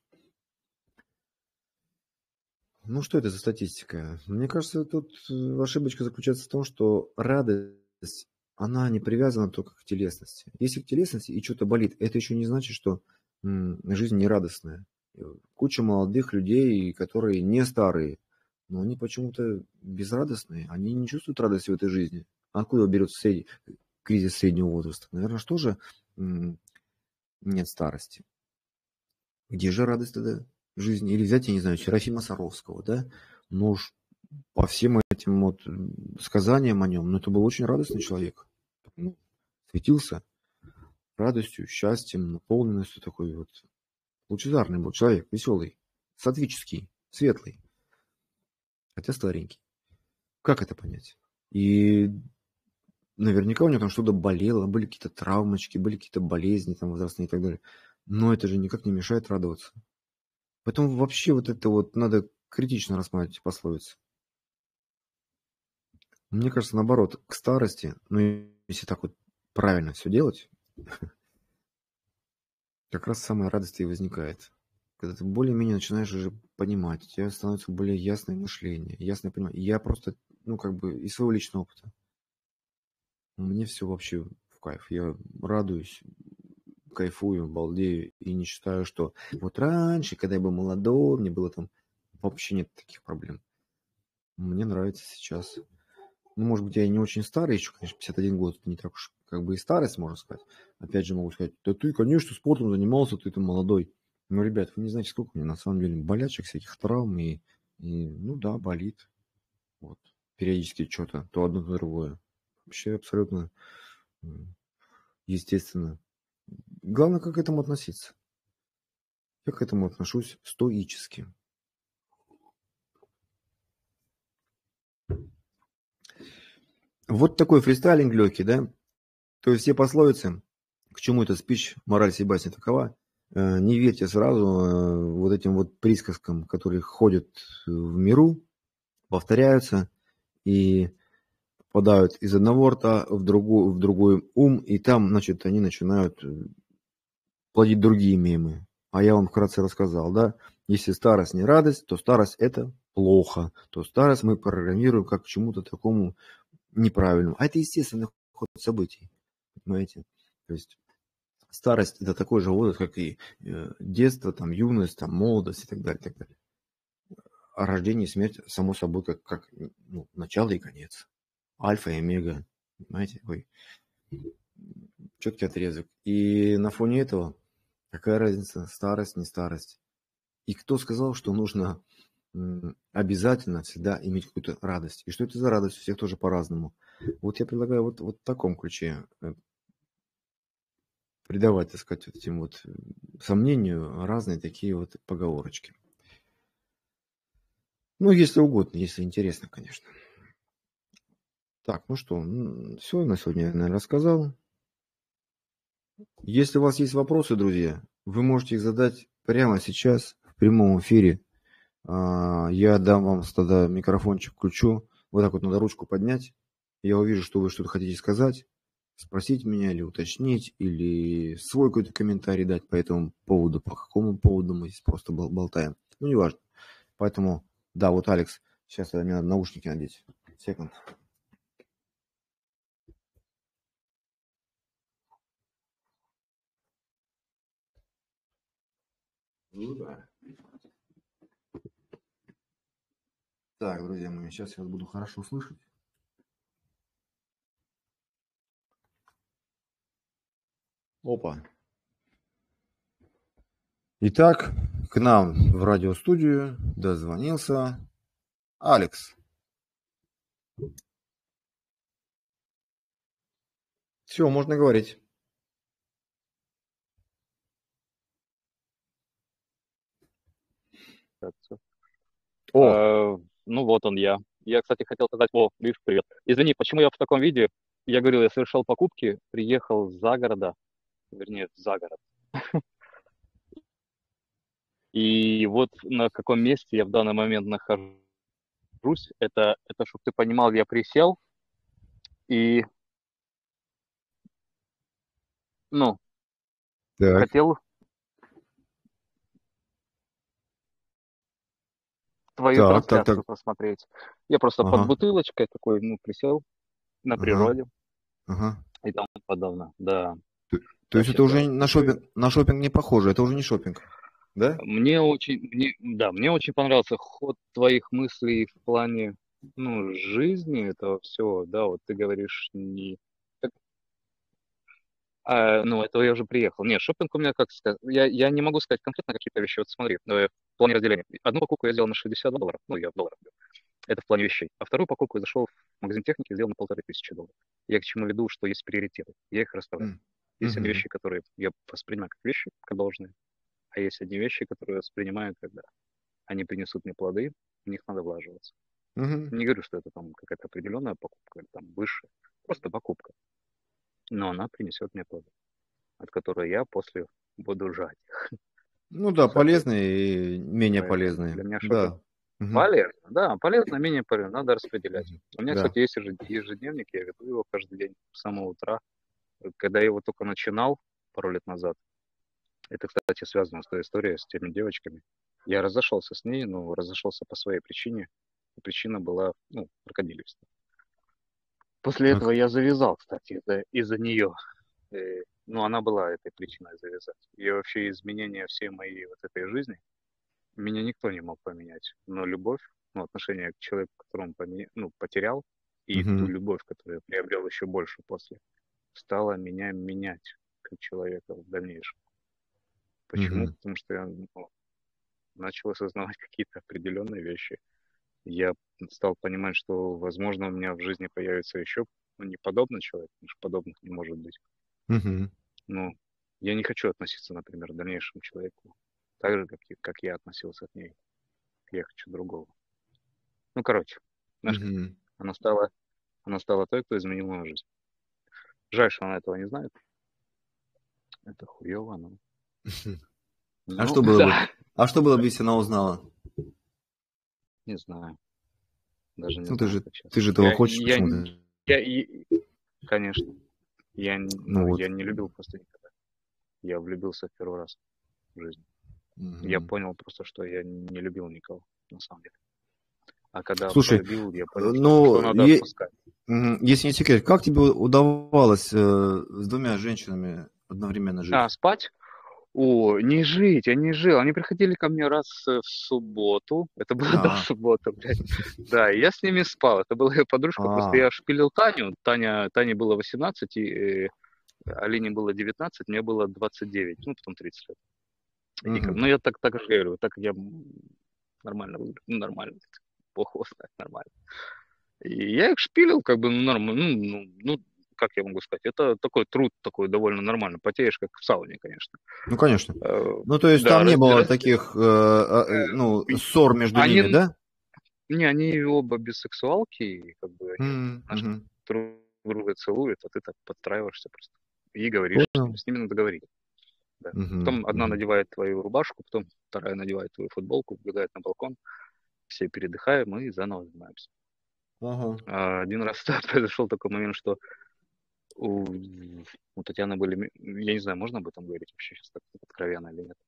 Что это за статистика? Мне кажется, тут ошибочка заключается в том, что радость, она не привязана только к телесности. Если к телесности и что-то болит, это еще не значит, что жизнь нерадостная. Куча молодых людей, которые не старые, но они почему-то безрадостные, они не чувствуют радости в этой жизни. Откуда берется кризис среднего возраста? Наверное, что же нет старости? Где же радость тогда жизни? Или взять, я не знаю, Серафима Саровского, да? Уж по всем этим сказаниям о нем, это был очень радостный человек. Светился радостью, счастьем, наполненностью, такой лучезарный был человек, веселый, сатвический, светлый, хотя старенький. Как это понять? И наверняка у него там что-то болело, были какие-то травмочки, были какие-то болезни там возрастные и так далее. Но это же никак не мешает радоваться. Поэтому вообще надо критично рассматривать эти пословицы. Мне кажется, наоборот, к старости, если так правильно все делать, как раз самая радость и возникает. Когда ты более-менее начинаешь уже понимать, у тебя становится более ясное мышление, ясное понимание. Я просто, из своего личного опыта. Мне все вообще в кайф. Я радуюсь, кайфую, балдею и не считаю, что раньше, когда я был молодой, мне было там вообще нет таких проблем. Мне нравится сейчас. Может быть, я и не очень старый еще, конечно, 51 год, не так уж и старость, можно сказать. Опять же могу сказать, да ты, конечно, спортом занимался, ты там молодой. Но, ребят, вы не знаете, сколько у меня на самом деле болячек, всяких травм, и да, болит. Периодически что-то, то одно, то другое. Вообще абсолютно естественно. Главное, как к этому относиться. Я к этому отношусь стоически. Вот такой фристайлинг легкий, да? То есть все пословицы, к чему эта спич, мораль сей басни такова, не верьте сразу этим присказкам, которые ходят в миру, повторяются и попадают из одного рта в другой ум, и там, значит, они начинают плодить другие мемы. А я вам вкратце рассказал, да? Если старость не радость, то старость – это плохо. То старость мы программируем как к чему-то такому неправильному. А это естественный ход событий, понимаете? То есть старость – это такой же возраст, как и детство, там, юность, там, молодость и так далее, и так далее. А рождение и смерть, само собой, как начало и конец. Альфа и омега, понимаете, такой четкий отрезок. И на фоне этого какая разница, старость, не старость? И кто сказал, что нужно обязательно всегда иметь какую-то радость? И что это за радость? У всех тоже по-разному. Вот я предлагаю вот в таком ключе придавать, так сказать, вот этим вот сомнению разные такие вот поговорочки. Ну, если угодно, если интересно, конечно. Так, ну что, все на сегодня я, наверное, рассказал. Если у вас есть вопросы, друзья, вы можете их задать прямо сейчас в прямом эфире. Я дам вам тогда микрофончик, включу. Вот так вот надо ручку поднять. Я увижу, что вы что-то хотите сказать, спросить меня или уточнить, или свой какой-то комментарий дать по этому поводу. По какому поводу мы здесь просто болтаем. Ну, неважно. Поэтому, да, вот Алекс, сейчас мне надо наушники надеть. Секунд. Ну да. Так, друзья мои, сейчас я вас буду хорошо слышать. Опа. Итак, к нам в радиостудию дозвонился Алекс. Все, можно говорить. О! Ну вот он я. Я, кстати, хотел сказать, Гриш, привет. Извини, почему я в таком виде? Я говорил, я совершал покупки, приехал за города, вернее, за город. И вот на каком месте я в данный момент нахожусь, это чтобы ты понимал, я присел и, Так. хотел твою Так. трансляцию посмотреть. Я просто под Ага. бутылочкой такой, присел на природе Ага. и тому подобное. Да, То есть это значит, уже на шопинг не похоже, это уже не шопинг, да? мне очень понравился ход твоих мыслей в плане, жизни этого всего, да, вот ты говоришь не... это я уже приехал. Нет, шопинг у меня, как сказать, я не могу сказать конкретно какие-то вещи. Вот смотри, в плане разделения. Одну покупку я сделал на $62, я в долларах говорю. Это в плане вещей. А вторую покупку я зашел в магазин техники и сделал на $1500. Я к чему веду, что есть приоритеты. Я их расставляю. Есть одни вещи, которые я воспринимаю как вещи, как должные, а есть одни вещи, которые я воспринимаю, когда они принесут мне плоды, в них надо влаживаться. Не говорю, что это там какая-то определенная покупка или там высшая, просто покупка. Но она принесет мне плоды, от которой я после буду жать. Ну да, Соответственно, полезные и менее поэтому полезные. для меня шопинг Да. Мгм. полезно, да, полезно, менее полезно, надо распределять. У меня, Да. кстати, есть ежедневник, я веду его каждый день с самого утра. Когда я его только начинал пару лет назад, это, кстати, связано с той историей, с теми девочками. Я разошелся с ней, но разошелся по своей причине. И причина была, крокодильство. После этого я завязал, кстати, из-за нее. Она была этой причиной завязать. И вообще изменения всей моей вот этой жизни меня никто не мог поменять. Но любовь, отношение к человеку, которого он потерял, и ту любовь, которую я приобрел еще больше после, стала меня менять как человека в дальнейшем. Почему? Потому что я начал осознавать какие-то определенные вещи. Я стал понимать, что, возможно, у меня в жизни появится еще неподобный человек, потому что подобных не может быть. Но я не хочу относиться, например, к дальнейшему человеку так же, как я относился к ней. Я хочу другого. Знаешь, она стала той, кто изменил мою жизнь. Жаль, что она этого не знает. Это хуево, но... А что было бы? Да. А что было бы, если она узнала? Не знаю. Даже не Ну знаю. ты же этого хочешь почему-то. Конечно. Я Ну вот. не любил просто никогда. Я влюбился в первый раз в жизни. Я Мгм. понял просто, что я не любил никого, на самом деле. А когда Слушай, полюбил, я понял, что ну, надо отпускать. если не секрет, как тебе удавалось с двумя женщинами одновременно А, жить? спать? О, не жить, я не жил. Они приходили ко мне раз в субботу. Это было до А, субботы, блядь. Да, и я с ними спал. Это была ее подружка. Просто а, я шпилил Таню. Тане было 18, и Алине было 19, мне было 29, ну, потом 30 лет. И как, мгм. ну, я так же говорю, так я нормально выгляжу. Ну, нормально. Плохо сказать, нормально. И я их шпилил, как бы, ну, нормально. Ну, как я могу сказать? Это такой труд такой довольно нормально. Потеешь, как в сауне, конечно. Ну, конечно. Э, Ну, то есть Да, там не было таких, ну, ссор между ними, они, да? не, они оба бисексуалки, и как бы они знаешь, Мгм. друг друга целуют, а ты так подстраиваешься просто и говоришь с ними. Понял. С ними надо говорить. Да. Мгм, Потом одна мгм. надевает твою рубашку, потом вторая надевает твою футболку, вбегает на балкон, все передыхаем и заново занимаемся. Ага. А один раз произошел такой момент, что у, у Татьяны были, я не знаю, можно об этом говорить вообще сейчас так откровенно или нет?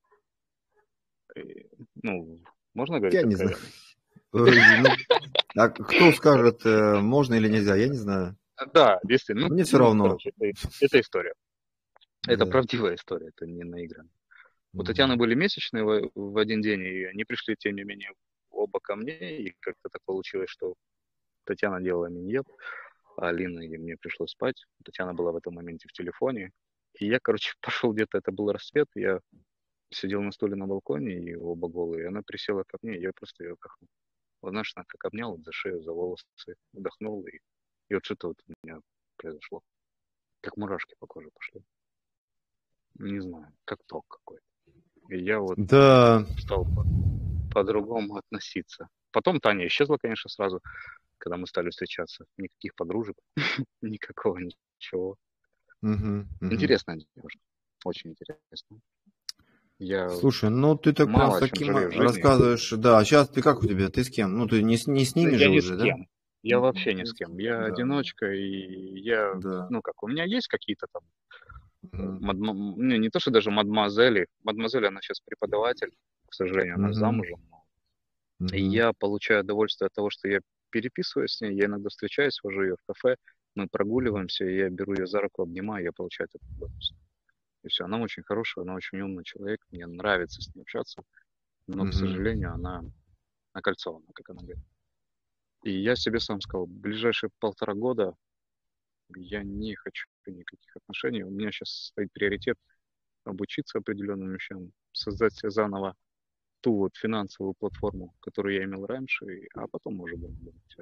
Ну, можно говорить Я не знаю. откровенно? Ну, а кто скажет, можно или нельзя, я не знаю. Да, действительно. Мне все Ну, равно. короче, это история. Это Да. правдивая история, это не наигранная. У Татьяны Мгм. были месячные в один день, и они пришли, тем не менее, оба ко мне, и как-то так получилось, что Татьяна делала миньет, а Алина и мне пришлось спать. Татьяна была в этом моменте в телефоне. И я, короче, пошел где-то, это был рассвет, я сидел на стуле на балконе, и оба голые, и она присела ко мне, и я просто ее как, вот знаешь, она как обнял вот за шею, за волосы, вдохнул, и вот что-то вот у меня произошло. Как мурашки по коже пошли. Не знаю, как ток какой-то. И я вот Да. стал по-другому относиться. Потом Таня исчезла, конечно, сразу, когда мы стали встречаться. Никаких подружек, никакого ничего. Мгм, мгм. Интересная девушка, очень интересная. Я Слушай, ну ты так прям мало с о чем таким жалею в жизни. рассказываешь. Да, сейчас ты как у тебя? Ты с кем? Ну, ты не с Ну, ними я же ни с уже, да? кем. Я вообще ни Ни с с кем. кем. Я Да, одиночка, и я, да. ну как, у меня есть какие-то там, Мгм, не то, что даже мадемуазели. Мадемуазель, она сейчас преподаватель, к сожалению, она мгм, замужем. И мгм, я получаю удовольствие от того, что я переписываюсь с ней, я иногда встречаюсь, вожу ее в кафе, мы прогуливаемся, и я беру ее за руку, обнимаю, я получаю это удовольствие. И все, она очень хорошая, она очень умный человек, мне нравится с ней общаться, но, к мгм, сожалению, она окольцована, как она говорит. И я себе сам сказал, ближайшие 1,5 года я не хочу никаких отношений, у меня сейчас стоит приоритет обучиться определенным вещам, создать себе заново ту вот финансовую платформу, которую я имел раньше, а потом уже будем думать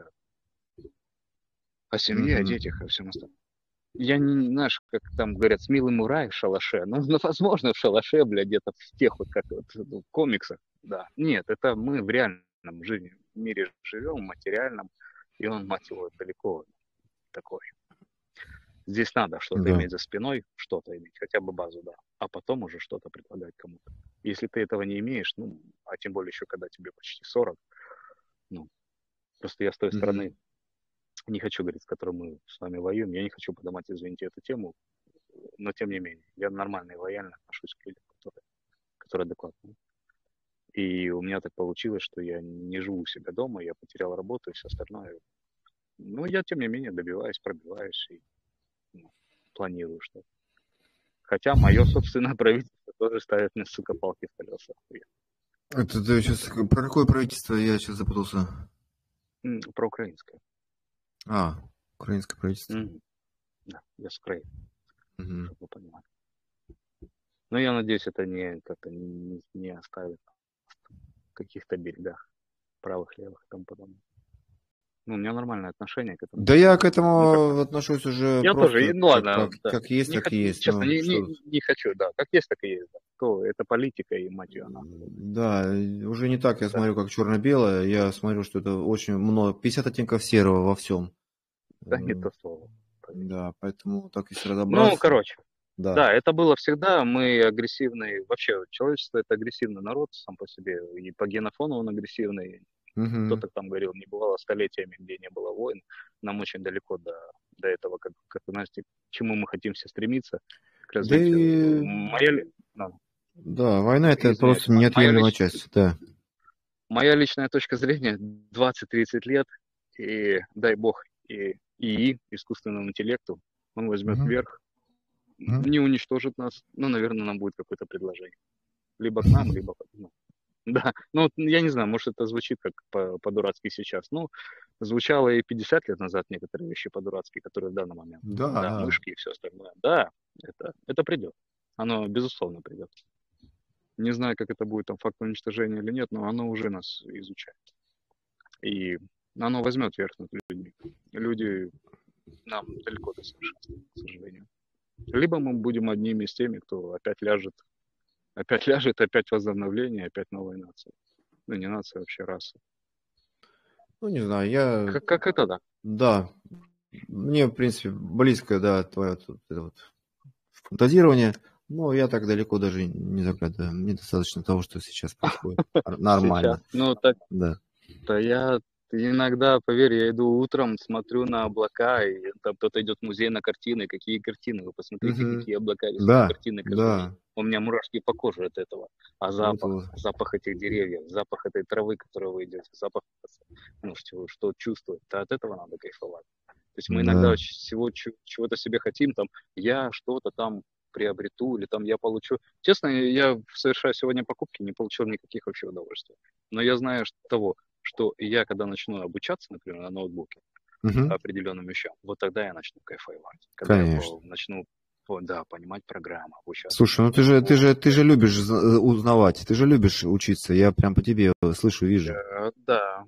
о семье, о мгм. детях, о всем остальном. Я не, знаешь, как там говорят, с милым рай в шалаше. Ну, возможно, в шалаше, блядь, где-то в тех вот, как вот, ну, в комиксах, да. Нет, это мы в реальном жизни, в мире живем, материальном, и он, мать его, далеко такой. Здесь надо что-то Да. иметь за спиной, что-то иметь, хотя бы базу, да, а потом уже что-то предлагать кому-то. Если ты этого не имеешь, ну, а тем более еще когда тебе почти 40, ну, просто я с той Мгм. стороны не хочу говорить, с которой мы с вами воюем, я не хочу поднимать, извините, эту тему, но тем не менее, я нормально и лояльно отношусь к людям, которые адекватные. И у меня так получилось, что я не живу у себя дома, я потерял работу и все остальное. Но я, тем не менее, добиваюсь, пробиваюсь и ну, планирую что-то. Хотя мое собственное правительство тоже ставит мне, сука, палки в колеса. Это ты сейчас про какое правительство? Я сейчас запутался. Про украинское. А, украинское правительство. Да, я с Украины, Мгм. чтобы вы понимали. Но я надеюсь, это не как-то не оставит в каких-то берегах правых, левых и тому подобное. Ну, у меня нормальное отношение к этому Да всему. я к Мы как-то... этому отношусь уже Я тоже, просто ну как, ладно, как, да. как есть, Не так и хочу, есть. честно, Ну, что тут? не хочу, да. Как есть, так и есть, да. То это политика и мать ее нахуй. Да, уже не так я Да, смотрю, как черно-белое. Я смотрю, что это очень много, 50 оттенков серого во всем. да, не то слово. Да, поэтому так если Ну, разобраться, короче, да. да, это было всегда. Мы агрессивный, вообще человечество это агрессивный народ сам по себе. И по генофону он агрессивный. Мгм. Кто-то там говорил, не бывало столетиями, где не было войн. Нам очень далеко до этого, как знаете, к чему мы хотим все стремиться, к Да развитию. и Моя... Да. Да, война это Извиняюсь, просто неотъемлемая часть, да. моя личная точка зрения, 20-30 лет, и дай бог, и ИИ, искусственному интеллекту, он возьмет Мгм, верх, мгм. не уничтожит нас, но, наверное, нам будет какое-то предложение. Либо к нам, либо да, ну, вот я не знаю, может, это звучит как по-дурацки сейчас. Ну, звучало и 50 лет назад некоторые вещи по-дурацки, которые в данный момент. Да, Да, да. мышки и все остальное. Да, это придет. Оно, безусловно, придет. Не знаю, как это будет там факт уничтожения или нет, но оно уже нас изучает. И оно возьмет верх над людьми. Люди нам далеко до совершенства, к сожалению. Либо мы будем одними из теми, кто опять ляжет, опять возобновление, опять новая нация. Ну, не нация, вообще раса. Ну, не знаю, я, Как это, да? да, мне, в принципе, близко, да, твое это вот фантазирование, но я так далеко даже не заглядываю. Мне достаточно того, что сейчас происходит. Сейчас. Нормально, Ну, так, да. то я иногда, поверь, я иду утром, смотрю на облака, и там кто-то идет в музей на картины. Какие картины? Вы посмотрите, Мгм. какие облака рисуют Да, картины каждый день. да, У меня мурашки по коже от этого. А вот, запах, вот. запах этих деревьев, запах этой травы, которую вы идете, запах, можете вы что чувствовать, то от этого надо кайфовать. То есть мы иногда Да. очень всего чего-то себе хотим, там, я что-то там приобрету, или там я получу. Честно, я совершаю сегодня покупки, не получил никаких вообще удовольствий. Но я знаю того, что я, когда начну обучаться, например, на ноутбуке Мгм. определенным вещам, вот тогда я начну кайфовать. Когда я Конечно. начну, да, понимать программу, обучаться Слушай, ну программе. Вот ты же это, любишь узнавать, ты же любишь учиться. Я прям по тебе слышу, вижу. да,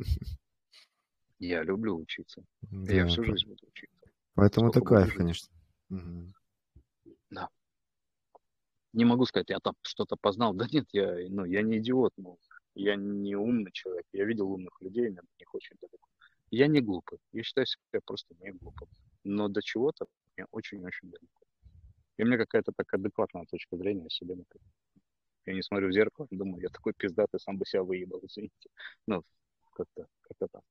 я люблю учиться. Я Да, всю жизнь буду учиться. поэтому это Сколько буду кайф, жить. конечно. Мгм. Да. Не могу сказать, я там что-то познал. Да нет, я не идиот, я не умный человек. Я видел умных людей, но их очень далеко. Я не глупый. Я считаю себя просто не глупым. Но до чего-то мне очень-очень далеко. И у меня какая-то такая адекватная точка зрения о себе. Например. Я не смотрю в зеркало, думаю, я такой пиздатый, сам бы себя выебал, извините. Ну, как-то так.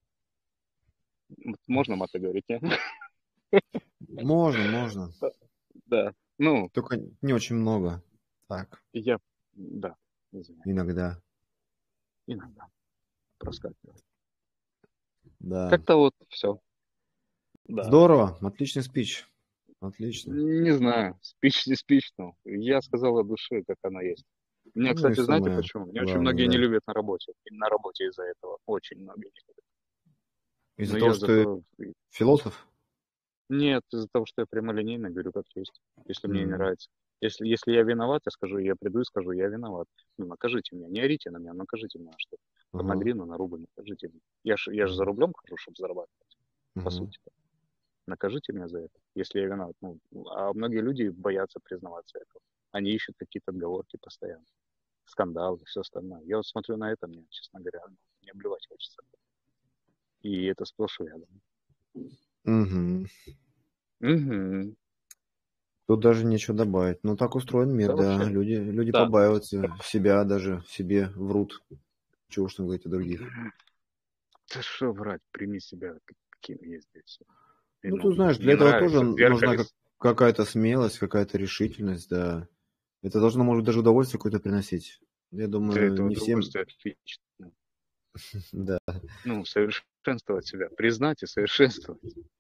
Можно маты говорить, нет? Можно, можно. Да. Ну, Только не очень много. Так, да, извиняюсь, иногда. иногда проскакиваю. Да. Как-то вот все, да. Здорово, отличный спич. Отлично. Не знаю, спич не спич, но я сказал от души, как она есть. Меня, Ну и кстати, знаете самое почему? Меня очень главное, многие не да. любят на работе. И на работе из-за этого. Очень многие не любят. Из-за Но того, я что ты зато... философ? Нет, из-за того, что я прямолинейно говорю, как есть. Если мне не М, нравится. Если я виноват, я скажу, я приду и скажу, я виноват. Ну, накажите меня. Не орите на меня, накажите меня, что там на Ага. гривну, на рубль накажите меня. Я ж за Мгм. рублем хожу, чтобы зарабатывать, по Мгм. сути. Накажите меня за это, если я виноват. Ну, а многие люди боятся признаваться этого. Они ищут какие-то отговорки постоянно. Скандалы и все остальное. Я вот смотрю на это, мне, честно говоря, мне блевать хочется. И это сплошь и рядом. Мгм. Угу. Тут даже нечего добавить. Ну, так устроен мир, Да, да. вообще. Люди Да. побаиваются себя, даже себе врут. Чего уж там говорить о других. Да что врать, прими себя, каким есть здесь. И, Ну, ну, ты знаешь, не для этого тоже нравится, в нужна зеркале. какая-то смелость, какая-то решительность, да. Это должно, может, даже удовольствие какое-то приносить. Я Для думаю, этого не всем, удовольствие отлично. да. Ну, совершенствовать себя. Признать и совершенствовать.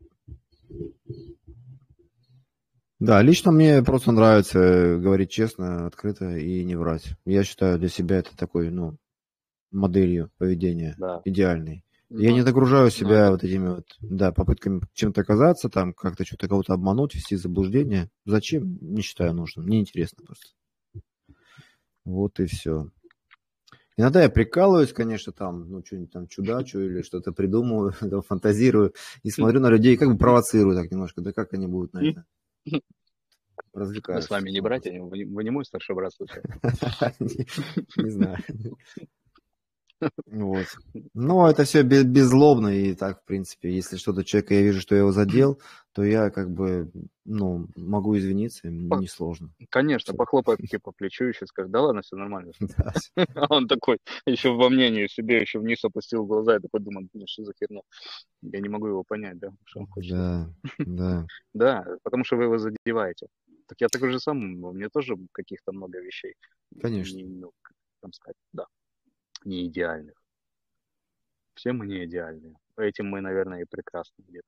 Да, лично мне просто нравится говорить честно, открыто и не врать. Я считаю для себя это такой, ну, моделью поведения Да. идеальной. Я не Но, нагружаю но себя это... вот этими вот, да, попытками чем-то казаться, там, как-то что-то кого-то обмануть, ввести в заблуждение. Зачем? Не считаю нужным. Мне интересно просто. Вот и все. Иногда я прикалываюсь, конечно, там, ну, что-нибудь там чудачу или что-то придумываю, там, фантазирую и смотрю на людей, как бы провоцирую так немножко, да как они будут на это, Мы с развлекаются вами не таким братья, образом. вы не мой старший брат, случайно? Не знаю. Вот. Но это все беззлобно, и так, в принципе, если что-то человека, я вижу, что я его задел, то я как бы, ну, могу извиниться, несложно. Конечно, Всё. похлопает таки по плечу, еще скажет, да ладно, все нормально. Да, А он такой, еще во мнении себе, еще вниз опустил глаза и такой думает, блин, что за херня? Я не могу его понять, да, что он хочет. да, да. Да, потому что вы его задеваете. Так я такой же сам, у меня тоже каких-то много вещей, Конечно. ну, как там сказать, да, не идеальных. Все мы не идеальные. Этим мы, наверное, и прекрасны где-то.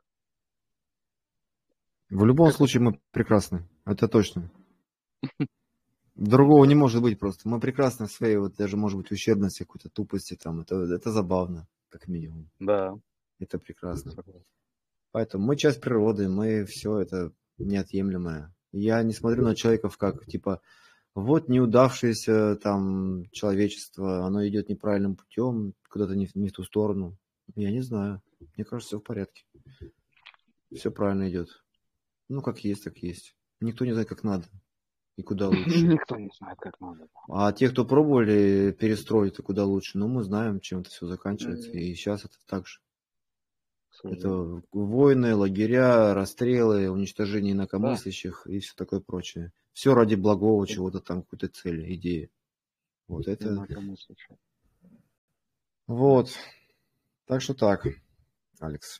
В любом Как-то случае так. мы прекрасны. Это точно. Другого не может быть просто. Мы прекрасны в своей, вот даже, может быть, ущербности, какой-то тупости там. Это забавно, как минимум. Да, Это прекрасно. согласен. Поэтому мы часть природы, мы все это неотъемлемое. Я не смотрю на человеков как, типа, вот неудавшееся там человечество, оно идет неправильным путем, куда-то не в ту сторону. Я не знаю. Мне кажется, все в порядке. Все правильно идет. Ну, как есть, так есть. Никто не знает, как надо и куда лучше. Никто не знает, как надо. А те, кто пробовали перестроить, и куда лучше, ну, мы знаем, чем это все заканчивается. М, И сейчас это так же. К сожалению. Это войны, лагеря, расстрелы, уничтожение Да, инакомыслящих и все такое прочее. Все ради благого чего-то там, какой-то цели, идеи. Вот это... инакомыслящие. Вот. Так что так, Алекс.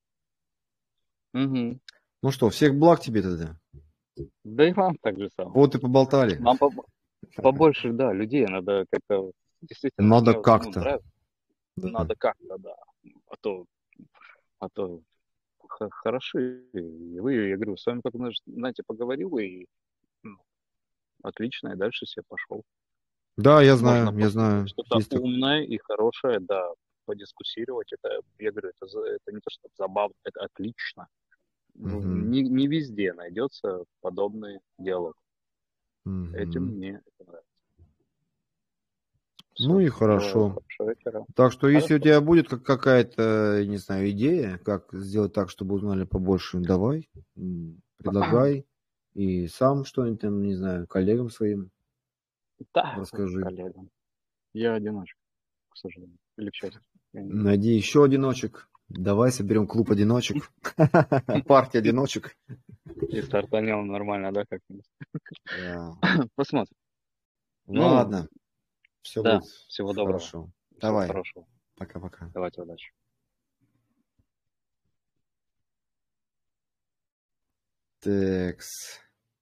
Мгм. Ну что, всех благ тебе тогда. Да и вам так же самое. Вот и поболтали. Нам побольше, да, людей надо как-то, действительно, Надо мне ну, как-то. нравится, Да. надо как-то, да. А то, а то хороши. И вы, я говорю, с вами как, знаете, поговорил, и ну, отлично, и дальше себе пошел. Да, Можно я знаю. что-то Есть так. умное и хорошее, да, подискуссировать. Это, я говорю, это не то, что забавно, это отлично. Ну, Мгм. не везде найдется подобный диалог. Этим Мгм. мне это нравится. Ну Все. и Желаю хорошо. хорошего вечера. Так что, если у Хорошо. тебя будет какая-то, не знаю, идея, как сделать так, чтобы узнали побольше, давай, предлагай. И сам что-нибудь там, не знаю, коллегам своим Да, расскажи. коллегам. Я одиночка, к сожалению. Или к счастью. Я не знаю. Найди еще одиночек. Давай соберем клуб одиночек. Партия одиночек. И стартанем нормально, да, как-нибудь. Да. Посмотрим. Ну, Ладно. Все да, будет всего доброго. хорошо. Всего Давай. хорошего. Пока-пока. Давайте, удачи. Текс.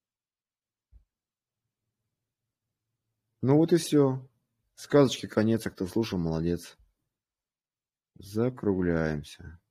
Ну вот и все. Сказочки конец, а кто слушал, молодец. Закругляемся.